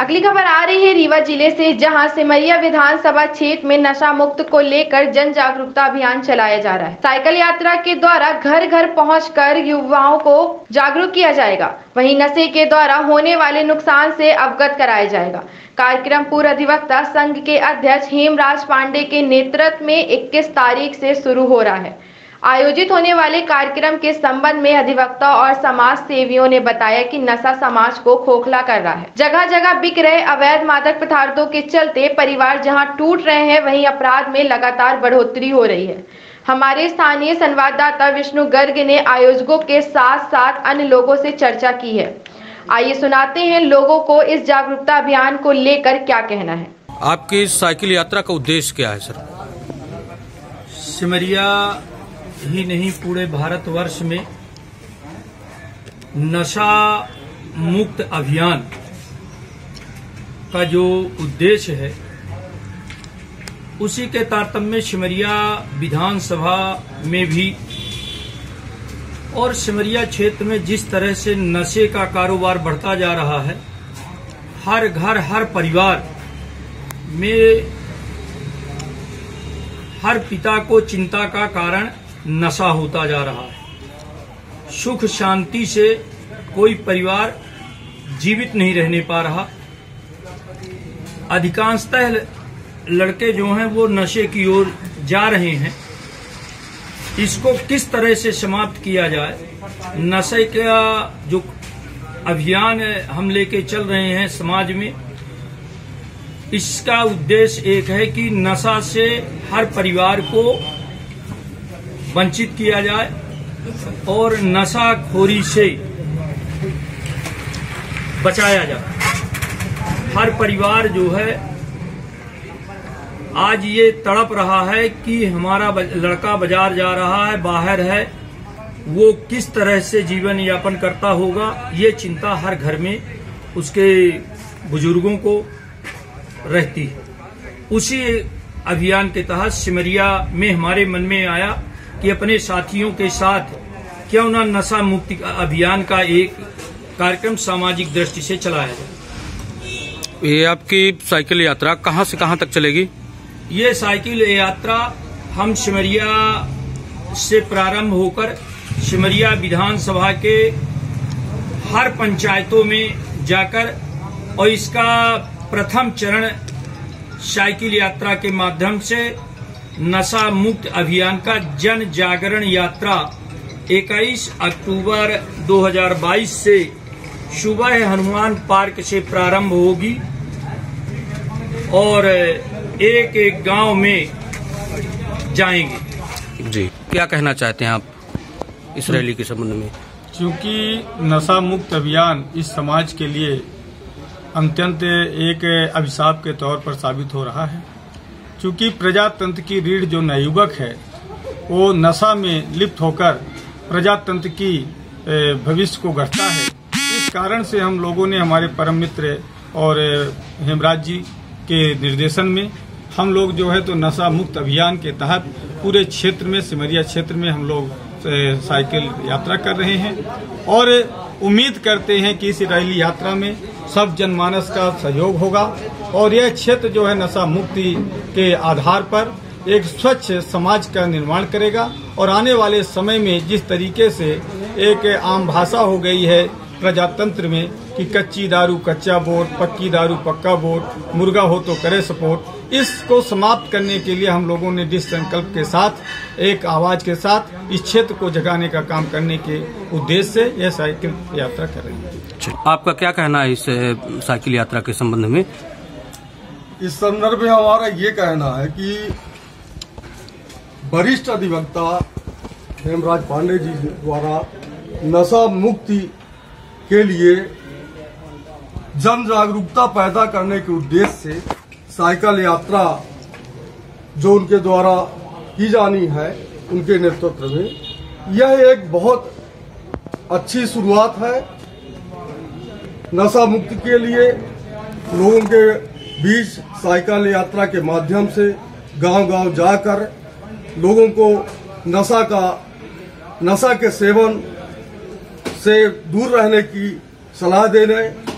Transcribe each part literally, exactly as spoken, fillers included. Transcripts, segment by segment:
अगली खबर आ रही है रीवा जिले से, जहां सिमरिया विधानसभा क्षेत्र में नशा मुक्त को लेकर जन जागरूकता अभियान चलाया जा रहा है। साइकिल यात्रा के द्वारा घर घर पहुंचकर युवाओं को जागरूक किया जाएगा। वहीं नशे के द्वारा होने वाले नुकसान से अवगत कराया जाएगा। कार्यक्रम पूर्व अधिवक्ता संघ के अध्यक्ष हेमराज पांडे के नेतृत्व में इक्कीस तारीख से शुरू हो रहा है। आयोजित होने वाले कार्यक्रम के संबंध में अधिवक्ता और समाज सेवियों ने बताया कि नशा समाज को खोखला कर रहा है। जगह जगह बिक रहे अवैध मादक पदार्थों के चलते परिवार जहां टूट रहे हैं, वहीं अपराध में लगातार बढ़ोतरी हो रही है। हमारे स्थानीय संवाददाता विष्णु गर्ग ने आयोजकों के साथ साथ अन्य लोगों से चर्चा की है। आइए सुनाते हैं लोगों को इस जागरूकता अभियान को लेकर क्या कहना है। आपकी साइकिल यात्रा का उद्देश्य क्या है सर? सिमरिया ही नहीं पूरे भारतवर्ष में नशा मुक्त अभियान का जो उद्देश्य है, उसी के तारतम्य में सिमरिया विधानसभा में भी और सिमरिया क्षेत्र में जिस तरह से नशे का कारोबार बढ़ता जा रहा है, हर घर हर परिवार में हर पिता को चिंता का कारण नशा होता जा रहा है। सुख शांति से कोई परिवार जीवित नहीं रहने पा रहा। अधिकांशतः लड़के जो हैं वो नशे की ओर जा रहे हैं। इसको किस तरह से समाप्त किया जाए, नशे का जो अभियान हम लेके चल रहे हैं समाज में, इसका उद्देश्य एक है कि नशा से हर परिवार को वंचित किया जाए और नशाखोरी से बचाया जाए। हर परिवार जो है आज ये तड़प रहा है कि हमारा लड़का बाजार जा रहा है, बाहर है, वो किस तरह से जीवन यापन करता होगा, ये चिंता हर घर में उसके बुजुर्गों को रहती है। उसी अभियान के तहत सिमरिया में हमारे मन में आया कि अपने साथियों के साथ क्यों ना नशा मुक्ति अभियान का एक कार्यक्रम सामाजिक दृष्टि से चलाया जाए। ये आपकी साइकिल यात्रा कहां से कहां तक चलेगी? ये साइकिल यात्रा हम सिमरिया से प्रारंभ होकर सिमरिया विधानसभा के हर पंचायतों में जाकर, और इसका प्रथम चरण साइकिल यात्रा के माध्यम से नशा मुक्त अभियान का जन जागरण यात्रा इक्कीस अक्टूबर दो हज़ार बाईस से सुबह हनुमान पार्क से प्रारंभ होगी और एक एक गांव में जाएंगे। जी, क्या कहना चाहते हैं आप इस रैली के संबंध में? क्योंकि नशा मुक्त अभियान इस समाज के लिए अत्यंत एक अभिशाप के तौर पर साबित हो रहा है। क्योंकि प्रजातंत्र की रीढ़ जो नवयुवक है, वो नशा में लिप्त होकर प्रजातंत्र की भविष्य को गढ़ता है। इस कारण से हम लोगों ने हमारे परम मित्र और हेमराज जी के निर्देशन में हम लोग जो है तो नशा मुक्त अभियान के तहत पूरे क्षेत्र में, सिमरिया क्षेत्र में हम लोग साइकिल यात्रा कर रहे हैं और उम्मीद करते हैं कि इस रैली यात्रा में सब जनमानस का सहयोग होगा और यह क्षेत्र जो है नशा मुक्ति के आधार पर एक स्वच्छ समाज का निर्माण करेगा। और आने वाले समय में जिस तरीके से एक आम भाषा हो गई है प्रजातंत्र में कि कच्ची दारू कच्चा वोट, पक्की दारू पक्का वोट, मुर्गा हो तो करे सपोर्ट, इसको समाप्त करने के लिए हम लोगों ने दृढ़ संकल्प के साथ एक आवाज के साथ इस क्षेत्र को जगाने का काम करने के उद्देश्य से यह साइकिल यात्रा कर रही है। आपका क्या कहना है इस साइकिल यात्रा के संबंध में? इस संदर्भ में हमारा ये कहना है कि वरिष्ठ अधिवक्ता हेमराज पांडे जी द्वारा नशा मुक्ति के लिए जन जागरूकता पैदा करने के उद्देश्य से साइकिल यात्रा जो उनके द्वारा की जानी है, उनके नेतृत्व में, यह एक बहुत अच्छी शुरुआत है। नशा मुक्ति के लिए लोगों के बीच साइकिल यात्रा के माध्यम से गांव-गांव जाकर लोगों को नशा का नशा के सेवन से दूर रहने की सलाह देने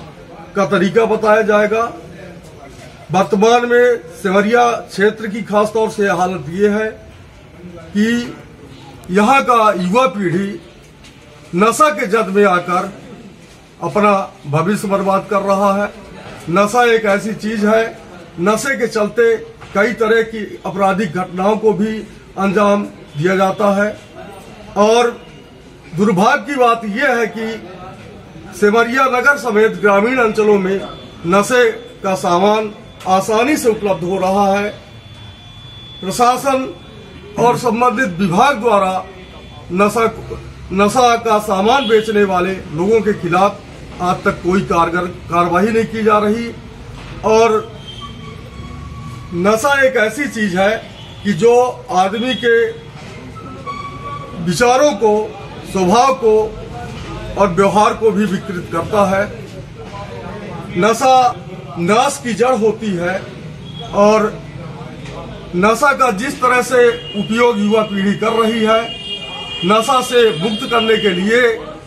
का तरीका बताया जाएगा। वर्तमान में सिमरिया क्षेत्र की खासतौर से हालत ये है कि यहाँ का युवा पीढ़ी नशा के जद में आकर अपना भविष्य बर्बाद कर रहा है। नशा एक ऐसी चीज है, नशे के चलते कई तरह की आपराधिक घटनाओं को भी अंजाम दिया जाता है। और दुर्भाग्य की बात यह है कि सिमरिया नगर समेत ग्रामीण अंचलों में नशे का सामान आसानी से उपलब्ध हो रहा है। प्रशासन और संबंधित विभाग द्वारा नशा नशा का सामान बेचने वाले लोगों के खिलाफ आज तक कोई कारगर कार्रवाई नहीं की जा रही। और नशा एक ऐसी चीज है कि जो आदमी के विचारों को, स्वभाव को और व्यवहार को भी विकृत करता है। नशा नाश की जड़ होती है और नशा का जिस तरह से उपयोग युवा पीढ़ी कर रही है, नशा से मुक्त करने के लिए